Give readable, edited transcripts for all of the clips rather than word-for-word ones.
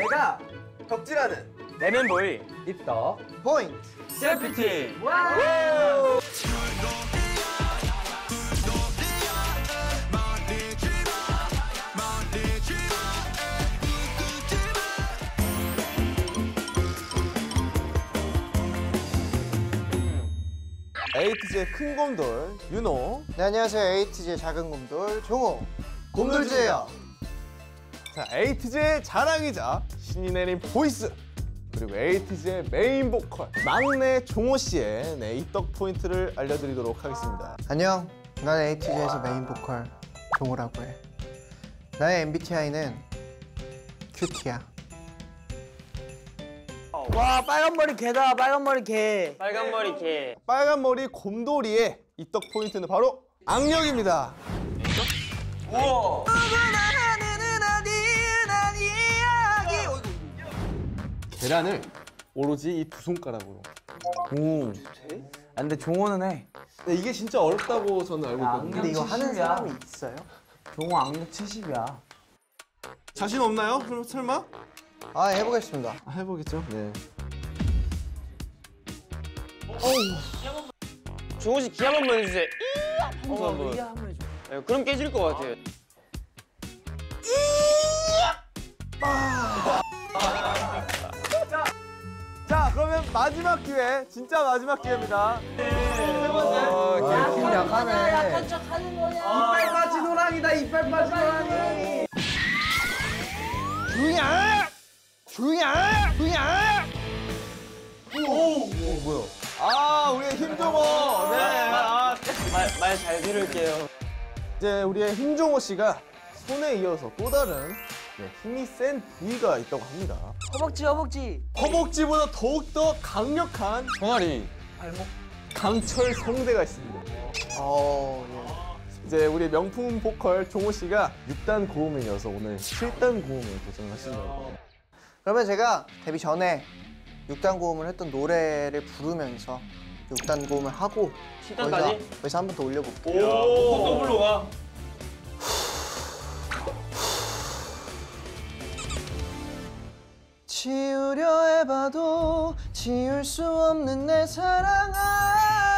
내가 덕질하는 내면보이 입덕 포인트 셀피티. 와우! 에이티즈의 큰 곰돌 윤호. 네, 안녕하세요. 에이티즈의 작은 곰돌 종호. 곰돌즈예요. 자, 에이티즈의 자랑이자 신이 내린 보이스, 그리고 에이티즈의 메인 보컬 막내 종호 씨의 입덕 포인트를 알려드리도록 하겠습니다. 안녕. 나는 에이티즈에서 메인 보컬 종호라고 해. 나의 MBTI는 큐티야. 와, 빨간 머리 개다. 빨간 머리 개. 빨간 머리 개. 빨간 머리 곰돌이의 입덕 포인트는 바로 악력입니다. 우와. 계란을 오로지 이 두 손가락으로. 오. 아, 근데 종호는 해. 네, 이게 진짜 어렵다고 저는 알고 있거든요. 근데 이거 하는 사람이 있어요? 종호 악력 70이야. 자신 없나요? 그럼 설마? 아, 해보겠습니다. 해보겠죠. 네. 종호 씨 기 한번 해주세요. 한번. 한번 해줘. 네, 그럼 깨질 것 같아요. 자, 그러면 마지막 기회, 진짜 마지막 기회입니다. 힘 약하네. 이빨 빠진 호랑이다. 이빨 빠진 호랑이. 아, 우리의 힘종호. 네. 말 잘 들을게요. 이제 우리의 힘종호 씨가 손에 이어서 또 다른 힘이 센 부위가 있다고 합니다. 허벅지, 허벅지. 허벅지보다 더욱더 강력한 종아리. 발목. 강철 성대가 있습니다. 이제 우리 명품 보컬 종호 씨가 6단 고음에 이어서 오늘 7단 고음에 도전하신다고. 그러면 제가 데뷔 전에 6단 고음을 했던 노래를 부르면서 6단 고음을 하고 7단까지? 거기서 한 번 더 올려볼게요. 오, 더블로 가. 지우려 해봐도 지울 수 없는 내 사랑아.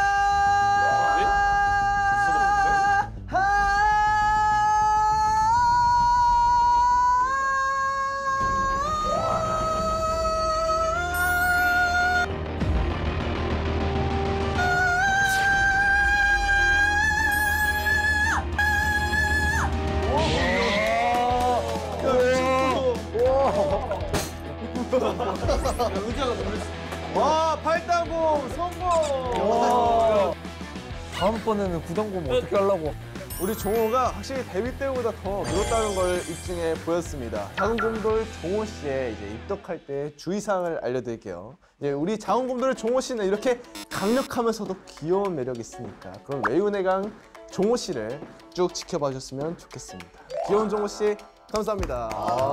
와, 8단 고음 성공! 다음번에는 9단 고음 어떻게 하려고? 우리 종호가 확실히 데뷔 때보다 더 늘었다는 걸 입증해 보였습니다. 작은 곰돌 종호 씨의 이제 입덕할 때 주의사항을 알려드릴게요. 이제 우리 작은 곰돌 종호 씨는 이렇게 강력하면서도 귀여운 매력이 있으니까 그럼 외유의 강 종호 씨를 쭉 지켜봐 주셨으면 좋겠습니다. 귀여운 종호 씨 감사합니다.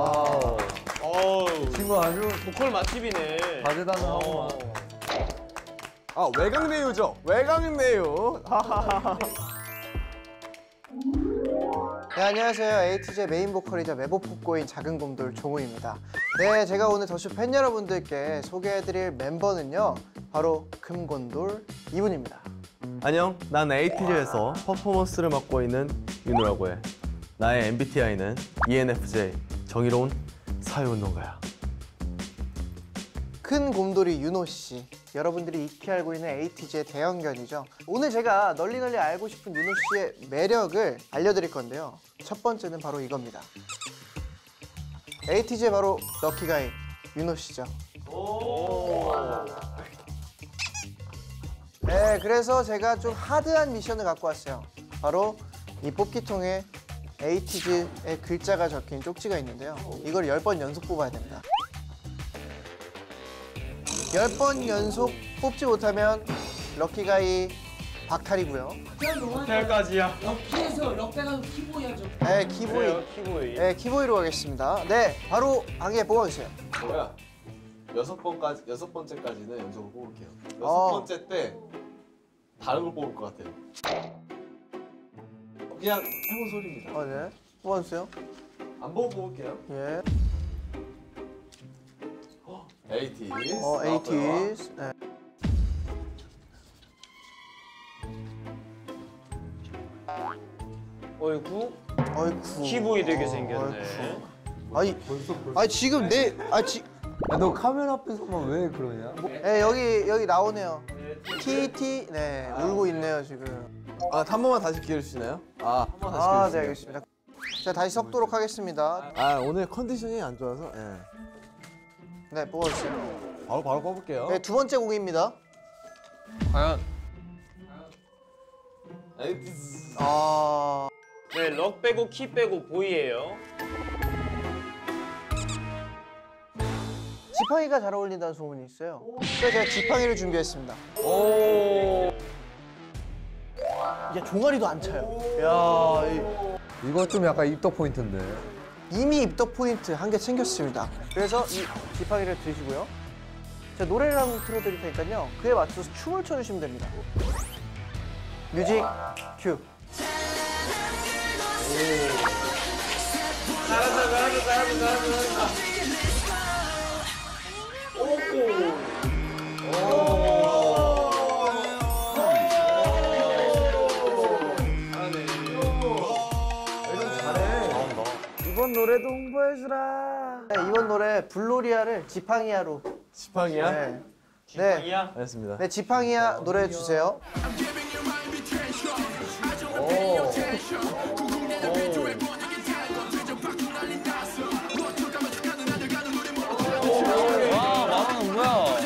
친구 아주 보컬 맛집이네. 다재다능하구만. 아, 외강내유죠? 외강내유. 네, 안녕하세요. 에이티즈의 메인 보컬이자 매복복고인 작은 곰돌 종호입니다. 네, 제가 오늘 더쇼 팬 여러분들께 소개해드릴 멤버는요, 바로 금곤돌 이분입니다. 안녕, 난 에이티즈에서 퍼포먼스를 맡고 있는 윤우라고 해. 나의 MBTI는 ENFJ, 정의로운 사회운동가야. 큰 곰돌이 윤호 씨, 여러분들이 익히 알고 있는 에이티즈의 대형견이죠. 오늘 제가 널리 알고 싶은 윤호 씨의 매력을 알려드릴 건데요. 첫 번째는 바로 이겁니다. 에이티즈의 바로 럭키가이 윤호 씨죠. 네, 그래서 제가 좀 하드한 미션을 갖고 왔어요. 바로 이 뽑기통에 에이티즈의 글자가 적힌 쪽지가 있는데요. 이걸 10번 연속 뽑아야 됩니다. 10번 연속 뽑지 못하면 럭키가이 박탈이고요. 호텔까지야. 럭키에서 럭키가 키보이하죠. 네, 키보이. 키보이. 네, 키보이로 가겠습니다. 네, 바로 방에 뽑아주세요. 제가 6번째까지는 연속으로 뽑을게요. 어. 6번째 때 다른 걸 뽑을 것 같아요. 그냥 해본 소리입니다. 네. 뽑아주세요. 안 보고 뽑을게요. 예. 에이티즈. 에이티즈. 네. 어이구. 어이쿠. 키보이 되게 생겼네. 아니 지금 너 카메라 앞에서만 왜 그러냐? 네, 여기 나오네요. TT 네 울고 있네요 지금. 한 번만 다시 기회를 주시나요? 한 번만 다시 아, 기회를 네 알겠습니다. 자 다시 섞도록 하겠습니다. 오늘 컨디션이 안 좋아서. 네 뽑아주세요. 바로 뽑을게요. 네, 두 번째 공입니다. 과연. 에이티즈. 네, 럭 빼고 키 빼고 보이예요. 지팡이가 잘 어울린다는 소문이 있어요. 그래서 제가 지팡이를 준비했습니다. 오. 이게 종아리도 안 차요. 야, 이거 좀 약간 입덕 포인트인데. 이미 입덕 포인트 한 개 챙겼습니다. 그래서 이 지팡이를 드시고요. 제가 노래를 한 곡 틀어드릴 테니까요. 그에 맞춰서 춤을 춰주시면 됩니다. 뮤직 큐. 잘한다. 이번 노래도 홍보해주라. 네, 이번 노래 블로리아를 지팡이야로. 지팡이야? 네. 지팡이야? 알겠습니다. 네, 지팡이야 노래 주세요. 와, 마마는 뭐야?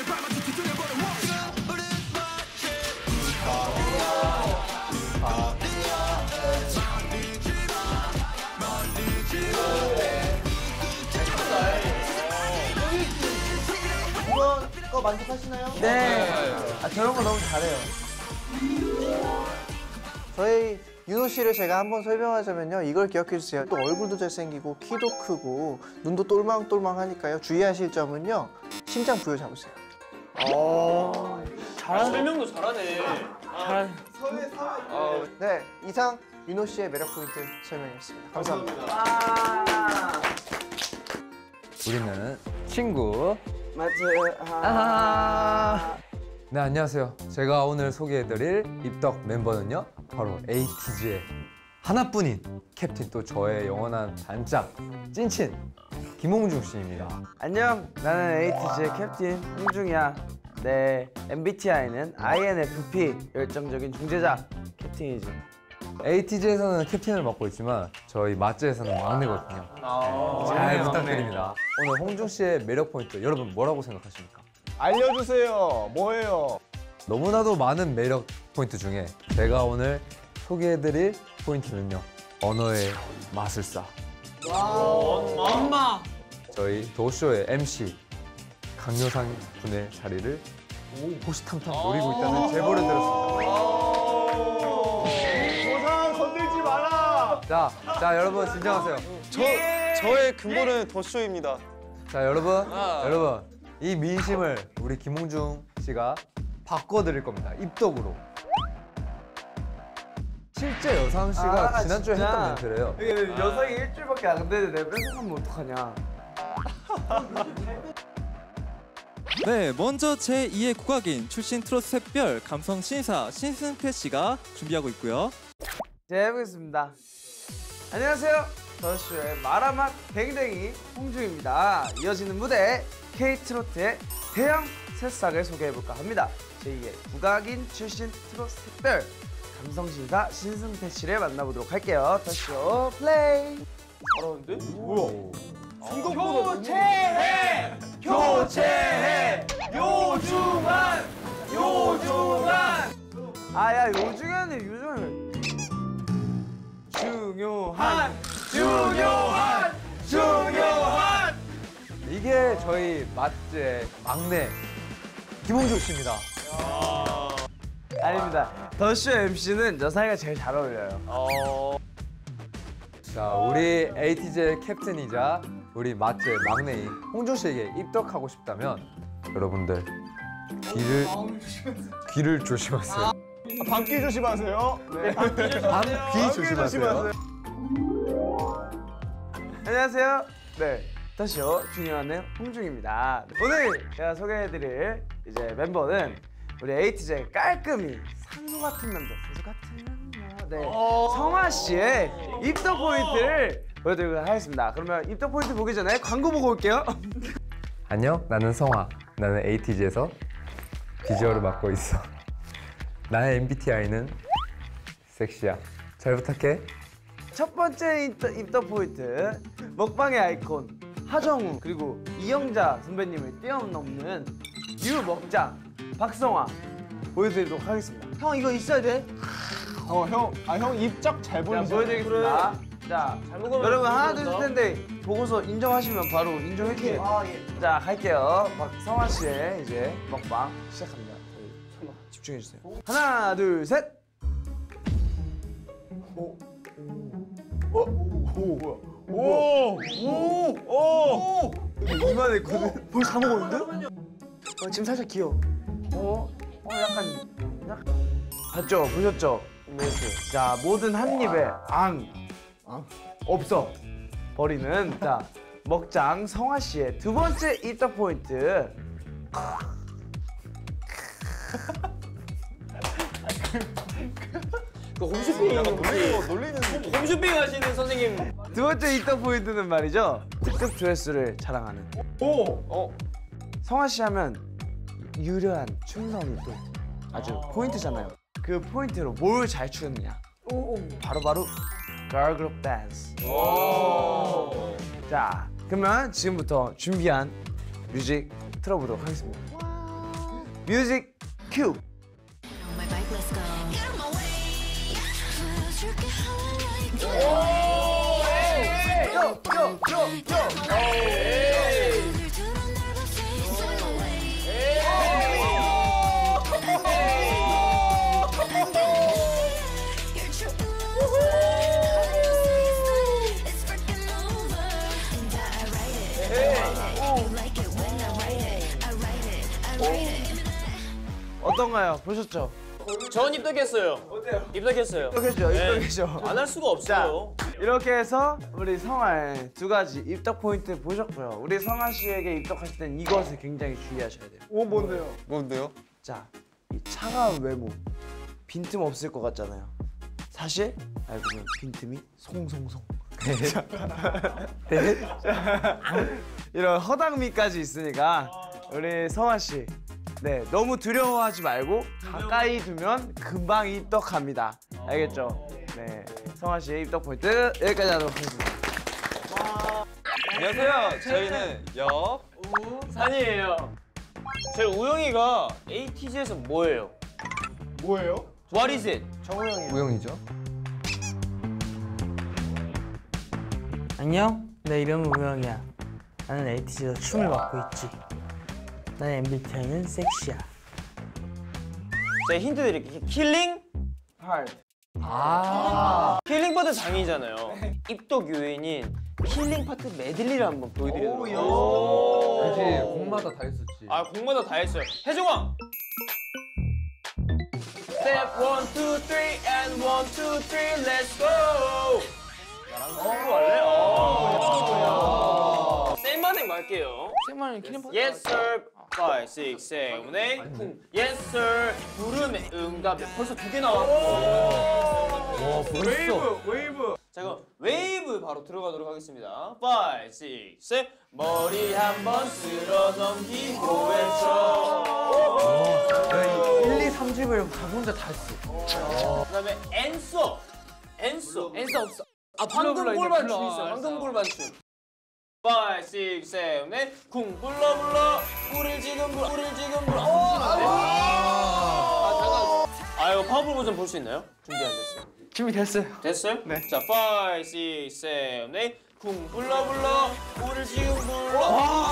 이번 거 만족하시나요? 네. 저런 거 너무 잘해요. 저희 윤호 씨를 제가 한번 설명하자면요. 이걸 기억해 주세요. 또 얼굴도 잘생기고 키도 크고 눈도 똘망똘망하니까요. 주의하실 점은요. 심장 부여 잡으세요. 설명도 잘하네. 네, 이상 윤호 씨의 매력 포인트 설명했습니다. 감사합니다. 우리는 친구. 맞아요. 네, 안녕하세요. 제가 오늘 소개해드릴 입덕 멤버는요, 바로 에이티즈의 하나뿐인 캡틴, 또 저의 영원한 반짝 찐친 김홍중 씨입니다. 안녕, 나는 에이티즈의 캡틴 홍중이야. 내 MBTI는 INFP, 열정적인 중재자 캡틴이지. 에이티즈에서는 캡틴을 맡고 있지만 저희 마츠에서는 막내거든요. 잘 부탁드립니다. 오늘 홍중 씨의 매력 포인트, 여러분 뭐라고 생각하십니까? 알려주세요. 뭐예요? 너무나도 많은 매력 포인트 중에 제가 오늘 소개해드릴 포인트는요, 언어의 마술사. 엄마. 저희 도쇼의 MC 강요상 군의 자리를 호시탐탐 노리고 있다는 제보를 들었습니다. 조상 건들지 마라. 자, 여러분 진정하세요. 저의 근본은 더쇼입니다. 자, 여러분, 이 민심을 우리 김홍중 씨가 바꿔드릴 겁니다. 입덕으로. 실제 여상 씨가 지난주에 진짜. 했던 멘트래요. 이게 여성이 일주일밖에 안 됐는데 내가 뺏어가면 어떡하냐. 네, 먼저 제2의 국악인 출신 트로트 샛별 감성 신사 신승태 씨가 준비하고 있고요. 네, 해보겠습니다. 안녕하세요. 더쇼의 마라맛 댕댕이 홍중입니다. 이어지는 무대 K트로트의 대형 새싹을 소개해볼까 합니다. 제2의 국악인 출신 트로트 샛별 감성신사 신승태 씨를 만나보도록 할게요. 더쇼 플레이. 잘하는데? 교체해! 교체해! 요중한! 아야 요중한이 요중한 중요한! 이게 저희 마츠의 막내 김홍중 씨입니다. 아닙니다. 더쇼 MC는 여상이가 제일 잘 어울려요. 자, 우리 에이티즈의 캡틴이자 우리 마츠의 막내인 홍중 씨에게 입덕하고 싶다면 여러분들 귀를 조심하세요. 밤귀 조심하세요. 네. 밤귀 조심하세요. 안녕하세요. 네, 더쇼 중요한 홍중입니다. 오늘 제가 소개해드릴 이제 멤버는 우리 에이티즈의 깔끔히 산소 같은 남자, 산소 같은 남자, 네, 성화 씨의 입덕 포인트를 보여드리도록 하겠습니다. 그러면 입덕 포인트 보기 전에 광고 보고 올게요. 안녕, 나는 성화. 나는 에이티즈에서 비주얼을 맡고 있어. 나의 MBTI는 섹시야. 잘 부탁해. 첫 번째 입덕 포인트, 먹방의 아이콘 하정우 그리고 이영자 선배님을 뛰어넘는 유먹장 박성화 보여드리도록 하겠습니다. 형 이거 있어야 돼. 형 입적 잘 자, 보이죠? 보여드리겠습니다. 자, 여러분 하나 둘 셋 텐데 보고서 인정하시면 바로 인정해 주세요. 자, 갈게요. 박성화 씨의 이제 먹방 시작합니다. 집중해 주세요. 하나 둘 셋. 이만했거든. 벌써 다 먹었는데? 지금 살짝 귀여워. 약간 봤죠? 보셨죠? 자, 모든 한 입에 없어 버리는 자 먹장 성화 씨의 두 번째 입덕 포인트. 그 홈쇼핑 홈쇼핑 하시는 선생님. 두 번째 입덕 포인트는 말이죠. 특급 조회수를 자랑하는. 성화 씨 하면 유려한 춤선이 또 아주 포인트잖아요. 그 포인트로 뭘 잘 추느냐? 바로 걸그룹 댄스. 자, 그러면 지금부터 준비한 뮤직 틀어보도록 하겠습니다. 뮤직 큐. my bike, let's go. Get on my way. Circuit how I like it. You're tripping it's freaking over. And I write it. You like it when I write it. I write it. I write it. 어떤가요? 보셨죠? 전 입덕했어요. 어때요? 입덕했어요. 입덕했죠? 네. 입덕했죠? 안 할 수가 없어요. 이렇게 해서 우리 성화의 두 가지 입덕 포인트 보셨고요. 우리 성화 씨에게 입덕하실 땐 이것을 굉장히 주의하셔야 돼요. 뭔데요? 자, 이 차가운 외모 빈틈 없을 것 같잖아요. 사실 알고 보면 빈틈이 송송송. 네. 이런 허당미까지 있으니까 우리 성화 씨, 네, 너무 두려워하지 말고 가까이 두면 금방 입덕합니다. 알겠죠? 네, 성화 씨의 입덕 포인트 여기까지 하도록 하겠습니다. 안녕하세요. 저희는 산이에요. 저희 우영이가 ATG에서 뭐예요? What is it? 우영이죠. 안녕, 내 이름은 우영이야. 나는 에이티즈에서 춤을 맡고 있지. 나의 MBTI는 섹시야. 제가 힌트 드릴게요. 킬링? 킬링 파트 장이잖아요. 입덕 요인인 킬링 파트 메들리를 한번 보여드리도록 하겠습니다. 그치, 곡마다 다 했었지. 아, 곡마다 다 했어요. 해종왕! Step 1, 2, 3 and 1, 2, 3 let's go! 나랑 친구 할래? 센만행 말게요. 쌤만은 킬링 파트. Yes sir. 5, 6, 7, 8. Yes sir. 부름에 응답에 벌써 2개 나왔고. 와, 벌써. 웨이브. 자, 그럼 웨이브 바로 들어가도록 하겠습니다. 5, 6, 7. 머리 한번 쓸어 넘기고 외쳐. 1, 2, 3집을 다 혼자 다 했어. 그다음에 앤서. 앤서 없어. 아, 불러, 황금 이제 골반 불러. 춤 있어요. 황금 골반 춤. 5, 6, 7, 8. 쿵 불러. 꿀을 지금 불러. 이거 파워풀 버전 볼 수 있나요? 준비 안 됐어요. 준비됐어요. 됐어요? 네. 자, 5, 6, 7, 8. 쿵 불러. 꿀을 지금 불러.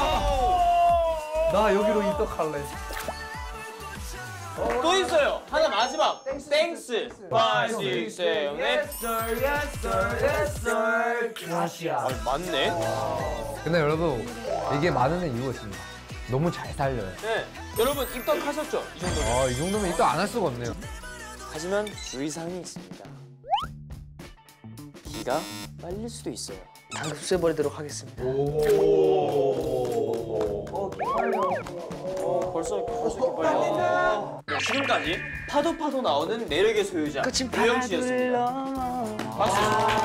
나 여기로 입덕할래. 또 있어요. 하나 마지막. 땡스. 5, 6, 7, 8. 아시아. 맞네. 근데 여러분, 이게 많은 이유가 있습니다. 너무 잘 살려요. 네. 여러분 입덕하셨죠? 이 정도면. 이 정도면 입덕 안 할 수가 없네요. 하지만 주의사항이 있습니다. 기가 빨릴 수도 있어요. 없애버리도록 하겠습니다. 벌써 이렇게 빨리. 네, 지금까지 파도 나오는 매력의 소유자 우영 씨였습니다. 박수.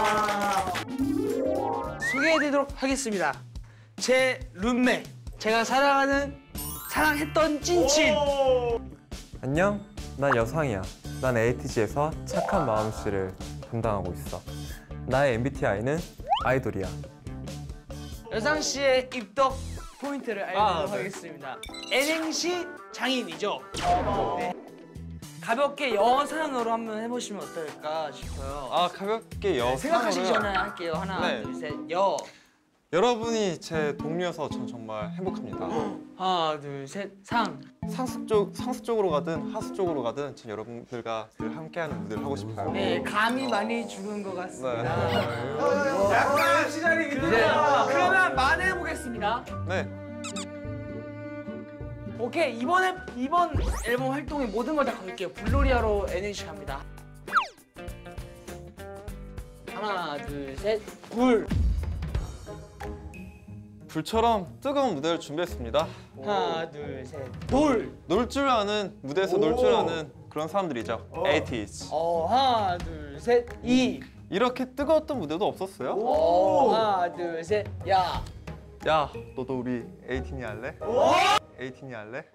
소개해드리도록 하겠습니다. 제 룸메, 제가 사랑했던 찐친. 안녕, 난 여상이야. 난 에이티즈에서 착한 마음씨를 담당하고 있어. 나의 MBTI는 아이돌이야. 여상 씨의 입덕 포인트를 알려드리도록 하겠습니다. N행시 장인이죠. 네. 가볍게 여상으로 한번 해보시면 어떨까 싶어요. 아, 가볍게 여상으로. 생각하시기 전에 할게요. 하나, 네. 둘, 셋, 여. 여러분이 제 동료여서 전 정말 행복합니다. 하나, 둘, 셋, 상. 상수 쪽으로 가든 하수 쪽으로 가든 전 여러분들과 늘 함께하는 무대를 하고 싶어요. 네, 감이 많이 죽은 것 같습니다. 약간 시작이 이제 그러면 만회해보겠습니다. 네. 오케이, 이번 앨범 활동에 모든 걸 다 걸게요. 블로리아로 N행시 갑니다. 하나, 둘, 셋, 불. 불처럼 뜨거운 무대를 준비했습니다. 하나, 둘, 셋, 돌. 놀 줄 아는 무대에서 놀 줄 아는 그런 사람들이죠. 에이티즈. 하나, 둘, 셋, 이. 이렇게 뜨거웠던 무대도 없었어요? 하나, 둘, 셋, 야. 야, 너도 우리 에이틴이 할래? 에이틴이 할래?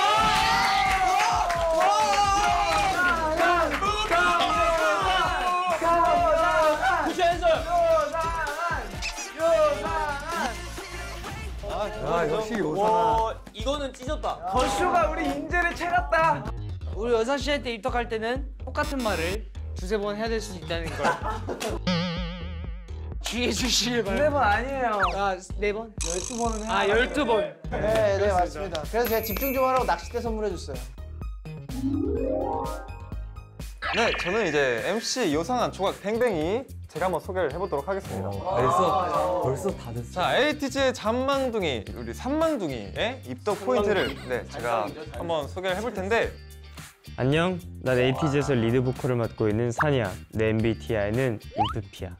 아, 역시 요상아. 이거는 찢었다. 더쇼가 우리 인재를 채갔다. 우리 여상 씨한테 입덕할 때는 똑같은 말을 두세 번 해야 될 수 있다는 걸 주의해 주시길 바랍니다. 4번 아니에요. 아, 4번? 12번은 해야 아, 12번. 네, 맞습니다. 그래서 제가 집중 좀 하라고 낚싯대 선물해줬어요. 네, 저는 이제 MC 요상한 조각 뱅뱅이 제가 한번 소개를 해보도록 하겠습니다. 벌써 다 됐어. 자, 에이티즈의 잔망둥이, 우리 산망둥이의 입덕 포인트를 제가 한번 소개를 해볼 텐데 안녕, 난 에이티즈에서 리드 보컬을 맡고 있는 산이야. 내 MBTI는 인프피야.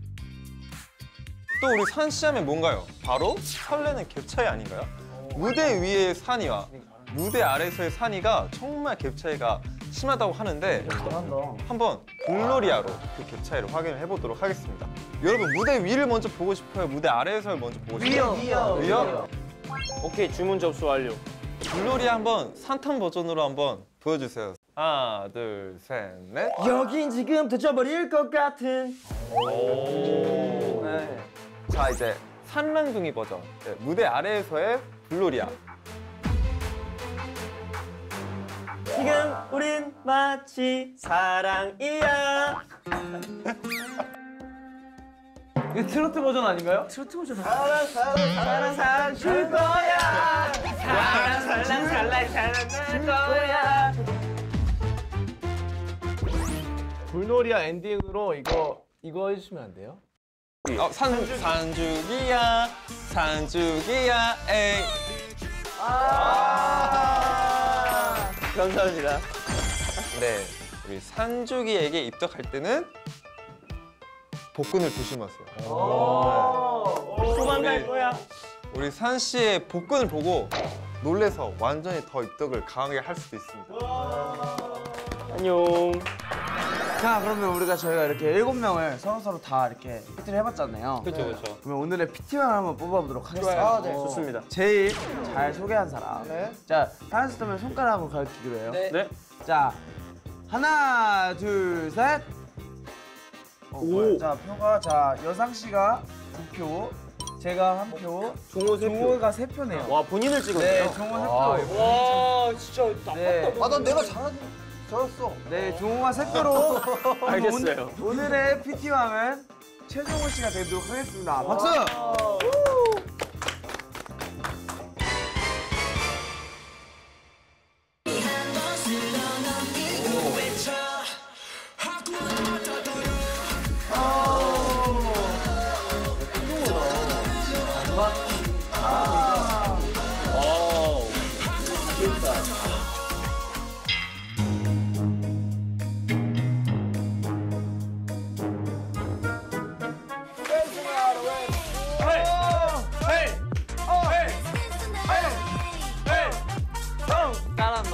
또 우리 산 씨 하면 뭔가요? 바로 설레는 갭 차이 아닌가요? 무대 위의 산이와 무대 아래서의 산이가 정말 갭 차이가 심하다고 하는데 한번 글로리아로 그 갭 차이를 확인을 해보도록 하겠습니다. 여러분 무대 위를 먼저 보고 싶어요? 무대 아래에서 먼저 보고 싶어요? 위요. 오케이, 주문 접수 완료. 글로리아 한번 산탄 버전으로 한번 보여주세요. 하나, 둘, 셋, 넷. 여긴 지금 터져버릴 것 같은. 네. 자, 이제 산랑둥이 버전. 네, 무대 아래에서의 글로리아. 지금 우린 마치 사랑이야. 이거 트로트 버전 아닌가요? 트로트 버전. 사랑 줄 거야. 사랑 거야. 불놀이야 엔딩으로 이거 해주시면 안 돼요? 산죽이야, 산죽이야, 에이. 감사합니다. 네, 우리 산죽이에게 입덕할 때는 복근을 조심하세요. 도망갈 거야. 우리 산 씨의 복근을 보고 놀래서 완전히 더 입덕을 강하게 할 수도 있습니다. 안녕. 자, 그러면 저희가 이렇게 7명을 서로 다 이렇게 PT를 해봤잖아요. 그렇죠. 그러면 오늘의 PT만 한번 뽑아보도록 하겠습니다. 아, 네. 좋습니다. 제일 잘 소개한 사람. 네. 자, 하나씩 뜨면 손가락으로 가르치기로 해요. 네. 자, 하나, 둘, 셋. 자, 표가 여상 씨가 2표, 제가 1표, 종호가 3표네요. 와, 본인을 찍었네요. 네, 종호 3표. 와, 진짜 네, 난 내가 잘했어. 네, 종호가 3표로 알겠어요. 오늘의 PT왕은 최종호 씨가 되도록 하겠습니다. 박수!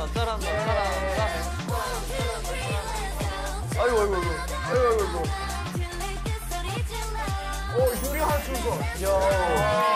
아이고 아이고 아이고 아이고 아이고. 유리한 순간. 야.